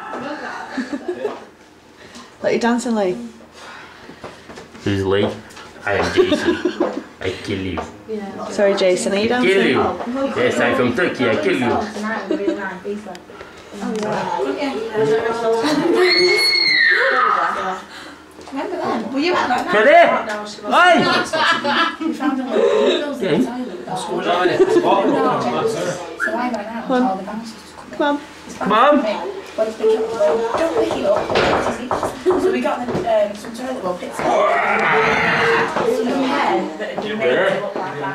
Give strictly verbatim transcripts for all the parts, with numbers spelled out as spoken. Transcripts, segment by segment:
What are you dancing like? Who's Lee? I am Jason. I kill you. Sorry, Jason, are you dancing? Kill you. Yes, I'm from Turkey. I kill you. Remember then? Were you at that night? Freddy! Oi! We found a little windows in the toilet. So I went out and told the bouncers to come in. Come on. Come on. But if they don't, don't pick it up. So we got the, um, some toilet roll, picked it up. Some hair that had been made to look like that.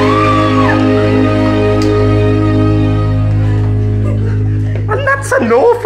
No